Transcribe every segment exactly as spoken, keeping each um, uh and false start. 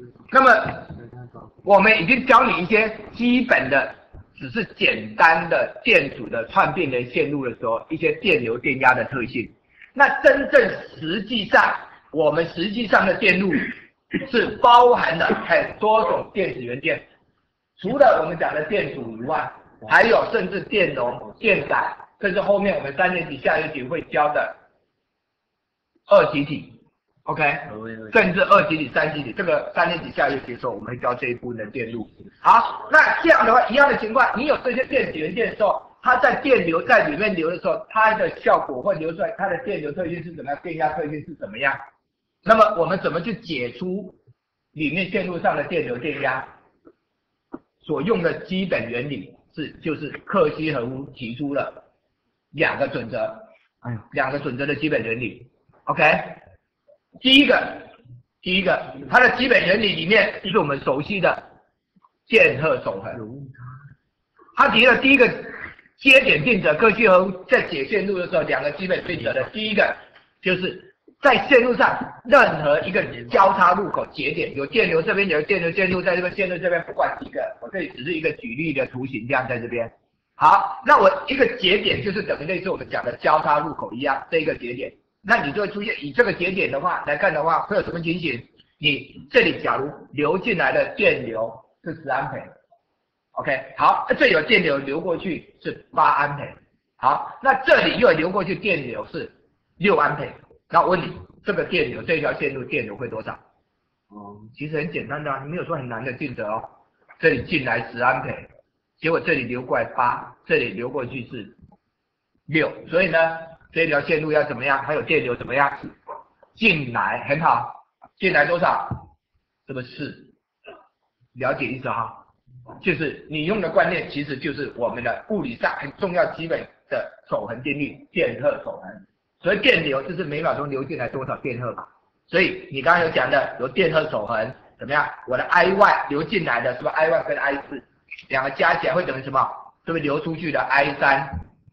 那么我们已经教你一些基本的，只是简单的电阻的串变能线路的时候，一些电流电压的特性。那真正实际上，我们实际上的电路是包含了很多种电子元件，除了我们讲的电阻以外，还有甚至电容、电感，甚至后面我们三年级、下学期会教的二极体。OK， 甚至二极体、三极体，这个三年级下学期的时候，我们会教这一部分的电路。好，那这样的话，一样的情况，你有这些电子元件的时候，它在电流在里面流的时候，它的效果会流出来，它的电流特性是怎么样，电压特性是怎么样？那么我们怎么去解出里面线路上的电流电压？所用的基本原理是，就是克西和夫提出了两个准则，哎呦，两个准则的基本原理。OK。第一个，第一个，它的基本原理里面就是我们熟悉的电荷守恒。他提了第一个接点定则，克西和夫在解线路的时候，两个基本定则的第一个就是在线路上任何一个交叉路口节点，有电流这边有电流线路在这边，线路这边不管几个，我这里只是一个举例的图形，这样在这边。好，那我一个节点就是等于类似我们讲的交叉路口一样，这一个节点。那你就会出现，以这个节点的话来看的话，会有什么情形？你这里假如流进来的电流是十安培 ，OK， 好，这有电流流过去是八安培，好，那这里又流过去电流是六安培，那我问你，这个电流这条线路电流会多少？哦、嗯，其实很简单的啊，没有说很难的定则哦。这里进来十安培，结果这里流过来八，这里流过去是六，所以呢？这条线路要怎么样？还有电流怎么样？进来很好，进来多少？这个是了解意思哈，就是你用的观念其实就是我们的物理上很重要基本的守恒定律，电荷守恒。所以电流就是每秒钟流进来多少电荷嘛。所以你刚刚有讲的有电荷守恒怎么样？我的 I 一 流进来的是不是 I 一 跟 I 四 两个加起来会等于什么？是不是流出去的 I 三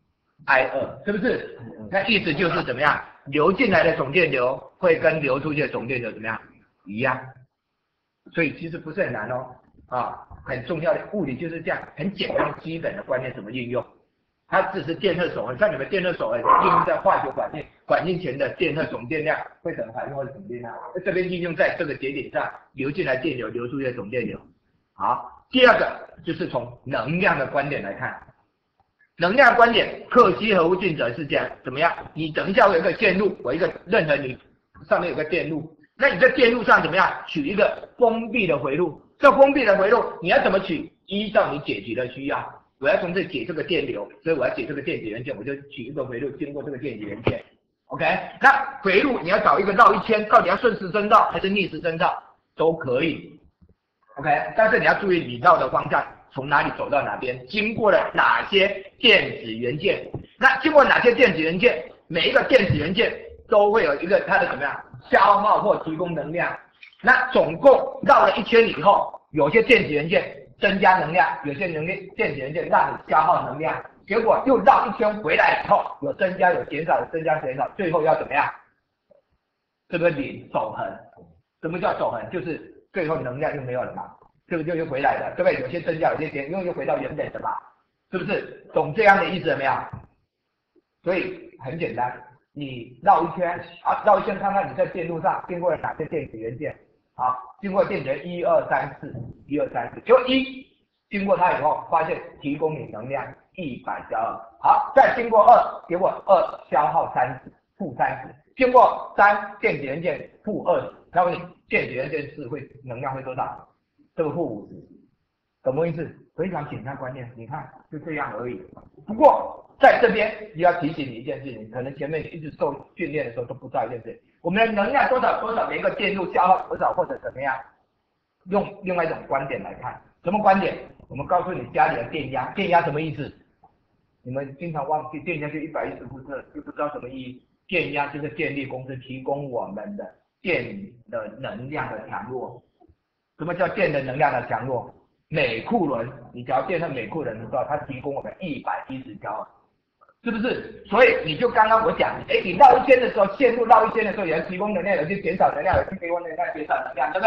I 二 是不是？那意思就是怎么样？流进来的总电流会跟流出去的总电流怎么样？一样。所以其实不是很难哦，啊，很重要的物理就是这样，很简单基本的观念怎么应用？它只是电荷守恒，像你们电荷守恒应用在化学管径，管径前的电荷总电量会等于反应或者总电量，这边应用在这个节点上，流进来电流，流出去的总电流。好，第二个就是从能量的观点来看。能量观点，克西和夫定则是这样，怎么样？你等一下我有一个线路，我一个任何你上面有个电路，那你在电路上怎么样取一个封闭的回路？这封闭的回路你要怎么取？依照你解题的需要，我要从这解这个电流，所以我要解这个电子元件，我就取一个回路经过这个电子元件。OK， 那回路你要找一个绕一圈，到底要顺时针绕还是逆时针绕都可以。OK， 但是你要注意你绕的方向。从哪里走到哪边，经过了哪些电子元件？那经过哪些电子元件？每一个电子元件都会有一个它的怎么样消耗或提供能量。那总共绕了一圈以后，有些电子元件增加能量，有些能量电子元件让你消耗能量。结果又绕一圈回来以后，有增加有减少，有增加减少，最后要怎么样？这个零守恒。什么叫守恒？就是最后能量就没有了嘛。这个就又回来了，对不对？有些增加，有些减，因为又回到原本的嘛，是不是？懂这样的意思了没有？所以很简单，你绕一圈啊，绕一圈看看你在电路上经过了哪些电子元件，好，经过电子元一二三四，一二三四，就一经过它以后，发现提供你能量一百加二，好，再经过二，结果二消耗三十，负三十，经过三电子元件负二十，那问你电子元件是会能量会多少？这个负五十，懂不懂意思？非常简单观念，你看就这样而已。不过在这边也要提醒你一件事情，可能前面你一直受训练的时候都不知道一件事，我们的能量多少多少，每一个电路消耗多少或者怎么样，用另外一种观点来看，什么观点？我们告诉你家里的电压，电压什么意思？你们经常忘记，电压就一百一十伏特，就不知道什么意义。电压就是电力公司提供我们的电的能量的强弱。什么叫电的能量的强弱？每库仑，你只要电成每库仑的时候，它提供我们一百一十焦耳，是不是？所以你就刚刚我讲，哎，你绕一圈的时候，线路绕一圈的时候，有人提供能量，有些减少能量，有些提供能量，减少能量，对不对？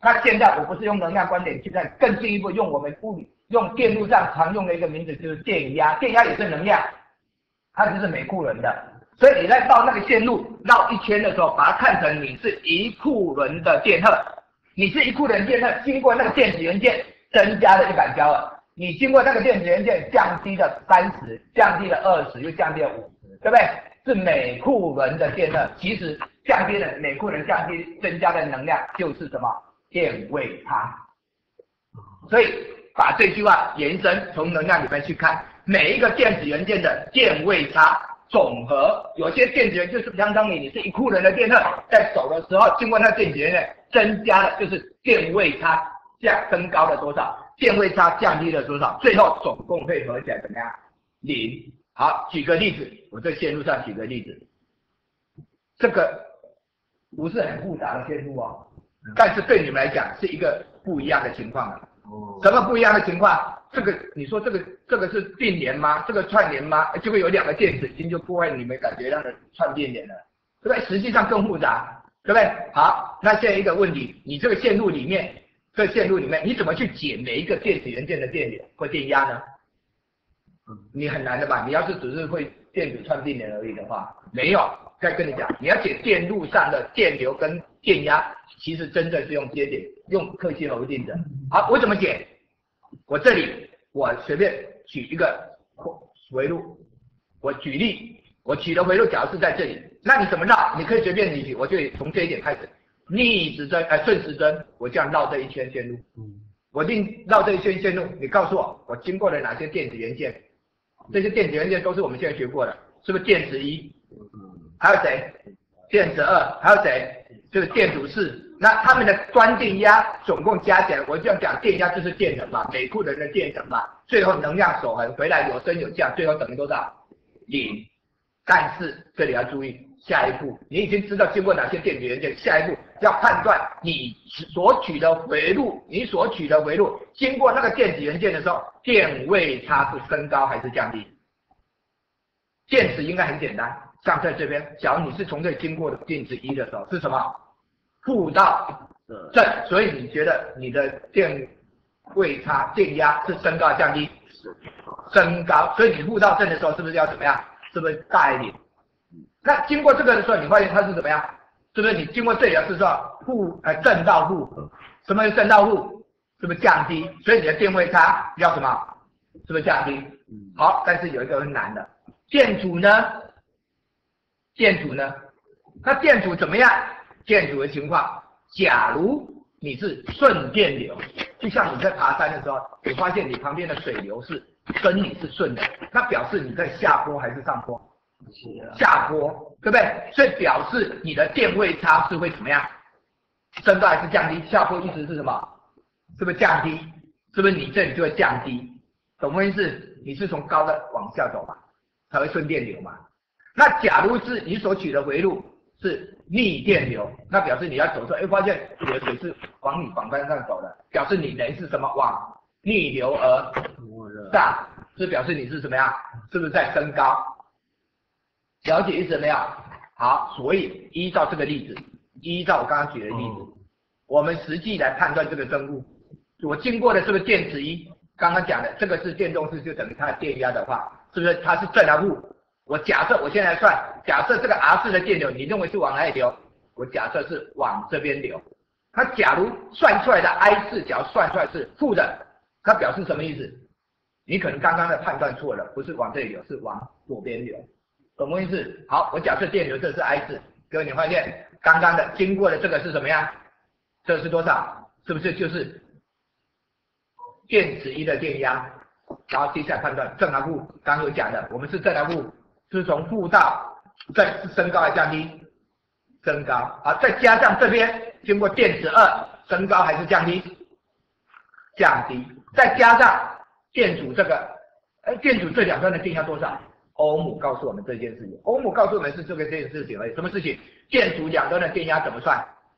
那现在我不是用能量观点去看，更进一步用我们物理用电路上常用的一个名字就是电压，电压也是能量，它就是每库仑的。所以你在绕那个线路绕一圈的时候，把它看成你是一库仑的电荷，你是一库仑电荷，经过那个电子元件增加了一百焦耳，你经过那个电子元件降低了三十，降低了二十，又降低了五十，对不对？是每库仑的电荷，其实降低了每库仑降低增加的能量就是什么？电位差。所以把这句话延伸从能量里面去看，每一个电子元件的电位差总和，有些电子元件就是相当于你是一库仑的电荷，在走的时候经过那电子元件增加了，就是电位差降升高了多少，电位差降低了多少，最后总共会合起来怎么样？零。好，举个例子，我在线路上举个例子，这个不是很复杂的线路哦，但是对你们来讲是一个不一样的情况了。什么不一样的情况？这个你说这个这个是并联吗？这个串联吗？就会有两个电子已经就不会你们感觉让人串并联了，对不对？实际上更复杂，对不对？好，那现在一个问题，你这个线路里面，这个线路里面你怎么去解每一个电子元件的电流或电压呢？你很难的吧？你要是只是会电子串并联而已的话，没有。再跟你讲，你要解电路上的电流跟电压，其实真正是用接点，用克西侯定则。好，我怎么解？我这里我随便举一个回路，我举例，我取的回路假如是在这里，那你怎么绕？你可以随便你举，我就从这一点开始，逆时针，呃，顺时针，我这样绕这一圈线路。我定绕这一圈线路，你告诉我，我经过了哪些电子元件？这些电子元件都是我们现在学过的，是不是电子一？还有谁？电子二？还有谁？就是电阻四。那它们的端电压总共加起来，我这样讲，电压就是电能嘛，每库仑的电能嘛，最后能量守恒回来有升有降，最后等于多少？零。但是这里要注意，下一步你已经知道经过哪些电子元件，下一步要判断你所取的回路，你所取的回路经过那个电子元件的时候，电位差是升高还是降低？电池应该很简单，像在这边，假如你是从这里经过的电子一的时候是什么？负到正，所以你觉得你的电位差、电压是升高还是降低？升高，所以你负到正的时候是不是要怎么样？是不是大一点？那经过这个的时候，你发现它是怎么样？是不是你经过这里的是说负呃正到负？什么是正到负？是不是降低？所以你的电位差要什么？是不是降低？好，但是有一个很难的，电阻呢？电阻呢？那电阻怎么样？电阻的情况，假如你是顺电流，就像你在爬山的时候，你发现你旁边的水流是跟你是顺的，那表示你在下坡还是上坡？下坡，对不对？所以表示你的电位差是会怎么样？升高还是降低？下坡意思是什么？是不是降低？是不是你这里就会降低？懂我意思？你是从高的往下走嘛，才会顺电流嘛。那假如是你所取的回路是逆电流，那表示你要走出来，哎，发现你的水是往你反方向走的，表示你人是什么？往逆流而上，是表示你是什么样？是不是在升高？了解意思没有？好，所以依照这个例子，依照我刚刚举的例子，我们实际来判断这个生物，我经过的是不是电子一？刚刚讲的这个是电动式，就等于它的电压的话，是不是它是正还是负？我假设我现在算，假设这个 R 四的电流，你认为是往哪里流？我假设是往这边流。那假如算出来的 I 四，假如算出来是负的，它表示什么意思？你可能刚刚的判断错了，不是往这里流，是往左边流。懂我意思？好，我假设电流这是 I 四，各位你发现刚刚的经过的这个是什么样？这是多少？是不是就是电子一的电压？然后接下来判断正还负，刚刚有讲的，我们是正还负，是从负到正是升高还是降低？升高。好，再加上这边经过电子二，升高还是降低？降低。再加上电阻这个，哎，电阻这两端的电压多少？欧姆告诉我们这件事情，欧姆告诉我们是这个这件事情而已。什么事情？电阻两端的电压怎么算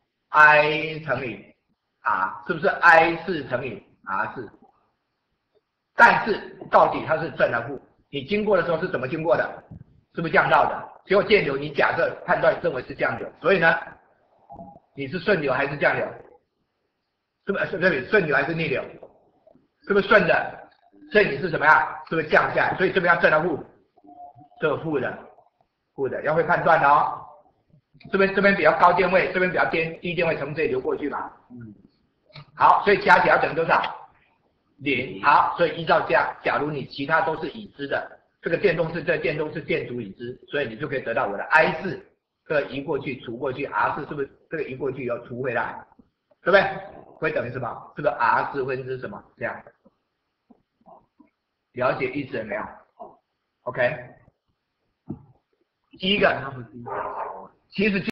？I 乘以 R， 是不是 I 四乘以 R 四？但是到底它是正还是负？你经过的时候是怎么经过的？是不是降到的？结果电流你假设判断认为是降流，所以呢，你是顺流还是降流？ 是不是？是不是顺流还是逆流？是不是顺的？所以你是什么呀？是不是降下来？所以这边要正的负，这个负的，负的，要会判断哦。这边这边比较高电位，这边比较低低电位，从这里流过去嘛。嗯。好，所以加起来要等于多少？零。好，所以依照这样，假如你其他都是已知的，这个电动是这电动是电阻已知，所以你就可以得到我的 I 四，这个移过去除过去 ，R 四是不是这个移过去要除回来？对不对？会等于什么？是不是 R 四分之什么？这样。了解意思了没有 ？OK。第一个，其实。